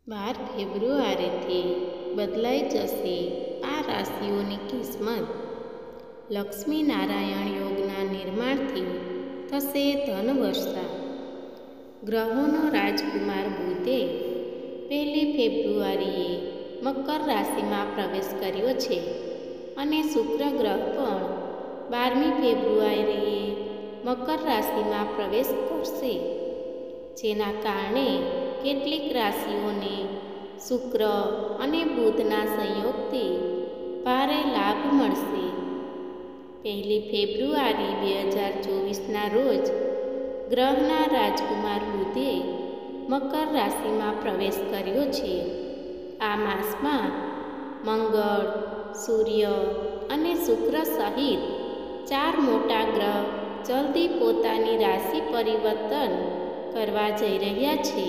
ફેબ્રુઆરીથી બદલાઈ જશે આ રાશિઓની કિસ્મત. લક્ષ્મીનારાયણ યોગના નિર્માણથી થશે ધનવર્ષા. ગ્રહોનો રાજકુમાર બુધે 1 ફેબ્રુઆરીએ મકર રાશિમાં પ્રવેશ કર્યો છે અને શુક્ર ગ્રહ પણ 12મી ફેબ્રુઆરીએ મકર રાશિમાં પ્રવેશ કરશે, જેના કારણે કેટલીક રાશિઓને શુક્ર અને બુધના સંયોગથી ભારે લાભ મળશે. 1 ફેબ્રુઆરી 2024ના રોજ ગ્રહના રાજકુમાર બુધે મકર રાશિમાં પ્રવેશ કર્યો છે. આ માસમાં મંગળ, સૂર્ય અને શુક્ર સહિત 4 મોટા ગ્રહ જલ્દી પોતાની રાશિ પરિવર્તન કરવા જઈ રહ્યા છે.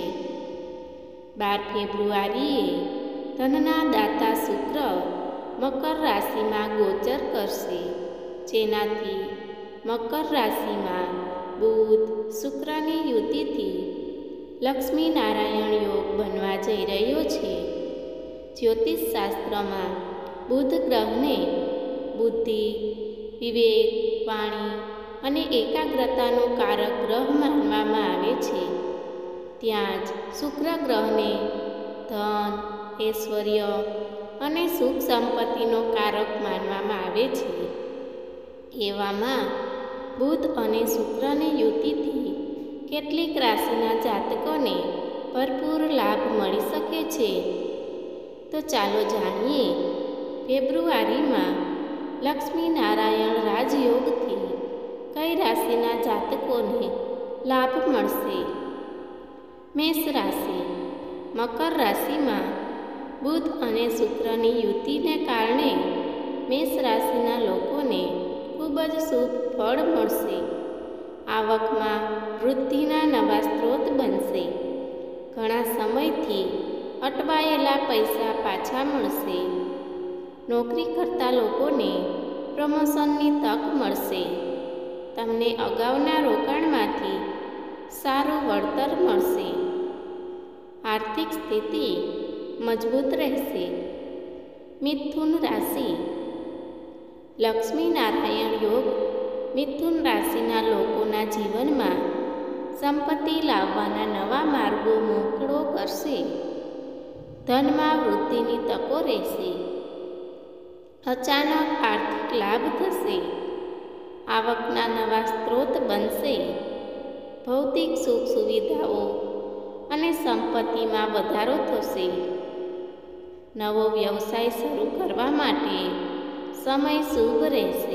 12 ફેબ્રુઆરીએ ધનના દાતા શુક્ર મકર રાશિમાં ગોચર કરશે, જેનાથી મકર રાશિમાં બુધ શુક્રની યુતિથી લક્ષ્મીનારાયણ યોગ બનવા જઈ રહ્યો છે. જ્યોતિષશાસ્ત્રમાં બુધ ગ્રહને બુદ્ધિ, વિવેક, વાણી અને એકાગ્રતાનો કારક ગ્રહ માનવામાં આવે છે. ત્યાં જ શુક્ર ગ્રહને ધન, ઐશ્વર્ય અને સુખ સંપત્તિનો કારક માનવામાં આવે છે. એવામાં બુધ અને શુક્રની યુતિથી કેટલીક રાશિના જાતકોને ભરપૂર લાભ મળી શકે છે. તો ચાલો જાણીએ ફેબ્રુઆરીમાં લક્ષ્મીનારાયણ રાજયોગથી કઈ રાશિના જાતકોને લાભ મળશે. મેષ રાશિ. મકર રાશિમાં બુધ અને શુક્રની યુતિને કારણે મેષ રાશિના લોકોને ખૂબ જ શુભ ફળ મળશે. આવકમાં વૃદ્ધિના નવા સ્ત્રોત બનશે. ઘણા સમયથી અટવાયેલા પૈસા પાછા મળશે. નોકરી કરતા લોકોને પ્રમોશનની તક મળશે. તમને અગાઉના રોકાણમાંથી સારું વળતર મળશે. આર્થિક સ્થિતિ મજબૂત રહેશે. મિથુન રાશિ. લક્ષ્મીનારાયણ યોગ મિથુન રાશિના લોકોના જીવનમાં સંપત્તિ લાવવાના નવા માર્ગો મોકળો કરશે. ધનમાં વૃદ્ધિની તકો રહેશે. અચાનક આર્થિક લાભ થશે. આવકના નવા સ્ત્રોત બનશે. ભૌતિક સુખ સુવિધાઓ અને સંપત્તિમાં વધારો થશે. નવો વ્યવસાય શરૂ કરવા માટે સમય શુભ રહેશે.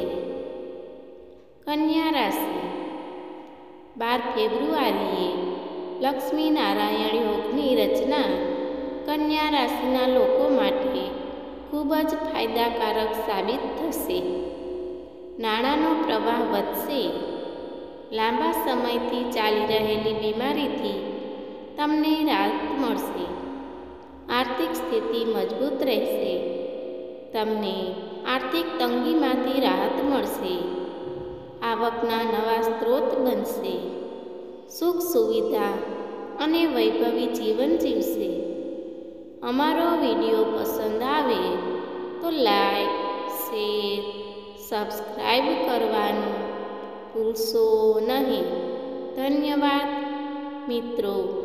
કન્યા રાશિ. 12 ફેબ્રુઆરીએ લક્ષ્મીનારાયણ યોગની રચના કન્યા રાશિના લોકો માટે ખૂબ જ ફાયદાકારક સાબિત થશે. નાણાંનો પ્રવાહ વધશે. લાંબા સમયથી ચાલી રહેલી બીમારીથી તમને રાહત મળશે. આર્થિક સ્થિતિ મજબૂત રહેશે. તમને આર્થિક તંગીમાંથી રાહત મળશે. આવકના નવા સ્ત્રોત બનશે. સુખ સુવિધા અને વૈભવી જીવન જીવશે. અમારો વિડીયો પસંદ આવે તો લાઈક, શેર, સબસ્ક્રાઈબ કરવાનું ભૂલશો નહીં. ધન્યવાદ મિત્રો.